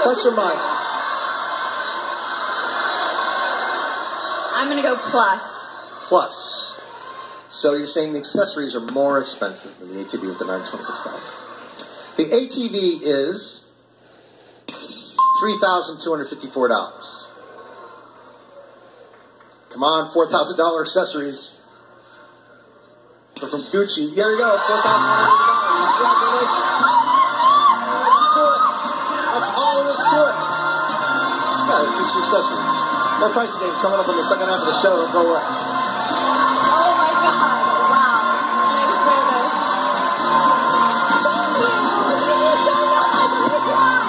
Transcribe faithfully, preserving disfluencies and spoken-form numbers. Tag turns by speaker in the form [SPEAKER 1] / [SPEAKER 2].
[SPEAKER 1] Plus or minus?
[SPEAKER 2] I'm going to go plus.
[SPEAKER 1] Plus. So you're saying the accessories are more expensive than the A T V with the nine hundred twenty-six dollars. The A T V is three thousand two hundred fifty-four dollars. Come on, four thousand dollars accessories. We're from Gucci. There we go, four thousand dollars. That's all there is to it. Yeah, Gucci accessories. More pricing games coming up in the second half of the show. Don't go away.
[SPEAKER 2] Oh my God.